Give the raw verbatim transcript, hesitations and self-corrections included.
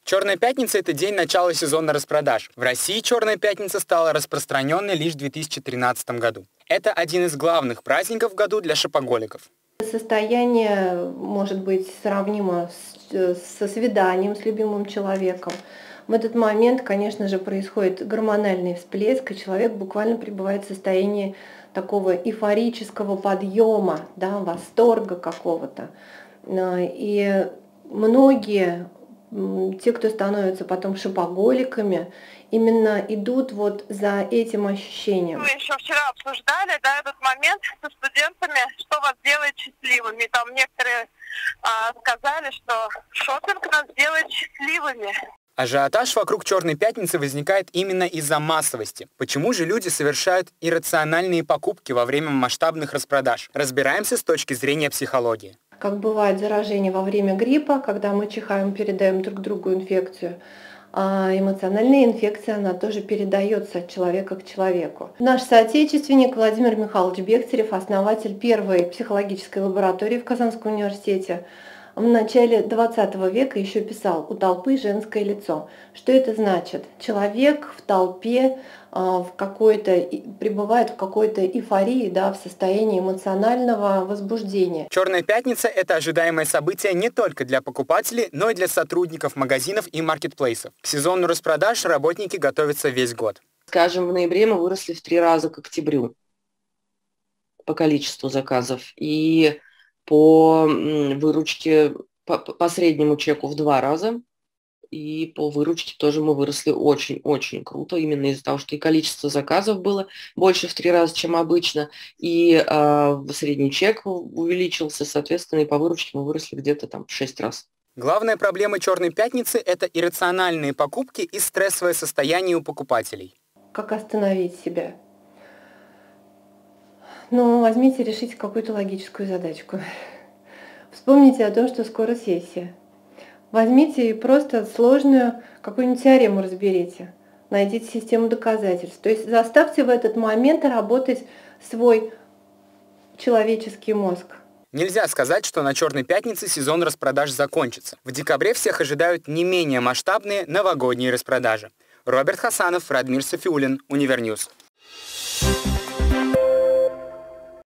Черная пятница – это день начала сезона распродаж. В России Черная пятница стала распространенной лишь в две тысячи тринадцатом году. Это один из главных праздников в году для шопоголиков. Состояние может быть сравнимо с, со свиданием с любимым человеком. В этот момент, конечно же, происходит гормональный всплеск, и человек буквально пребывает в состоянии такого эйфорического подъема, да, восторга какого-то. И многие, те, кто становятся потом шопоголиками, именно идут вот за этим ощущением. Мы еще вчера обсуждали, да, этот момент со студентами, что вас делает счастливыми. Там некоторые а, сказали, что шопинг нас делает счастливыми. Ажиотаж вокруг Черной пятницы возникает именно из-за массовости. Почему же люди совершают иррациональные покупки во время масштабных распродаж? Разбираемся с точки зрения психологии. Как бывает заражение во время гриппа, когда мы чихаем, передаем друг другу инфекцию, а эмоциональная инфекция, она тоже передается от человека к человеку. Наш соотечественник Владимир Михайлович Бехтерев, основатель первой психологической лаборатории в Казанском университете, в начале двадцатого века еще писал: «У толпы женское лицо». Что это значит? Человек в толпе в какой-то, пребывает в какой-то эйфории, да, в состоянии эмоционального возбуждения. Черная пятница – это ожидаемое событие не только для покупателей, но и для сотрудников магазинов и маркетплейсов. К сезону распродаж работники готовятся весь год. Скажем, в ноябре мы выросли в три раза к октябрю по количеству заказов. И по выручке, по, по среднему чеку в два раза. И по выручке тоже мы выросли очень-очень круто, именно из-за того, что и количество заказов было больше в три раза, чем обычно, и э, средний чек увеличился, соответственно, и по выручке мы выросли где-то там в шесть раз. Главная проблема Черной пятницы – это иррациональные покупки и стрессовое состояние у покупателей. Как остановить себя? Ну, возьмите, решите какую-то логическую задачку. Вспомните о том, что скоро сессия. Возьмите и просто сложную какую-нибудь теорему разберите. Найдите систему доказательств. То есть заставьте в этот момент работать свой человеческий мозг. Нельзя сказать, что на Черной пятнице сезон распродаж закончится. В декабре всех ожидают не менее масштабные новогодние распродажи. Роберт Хасанов, Радмир Софиуллин, Универньюз.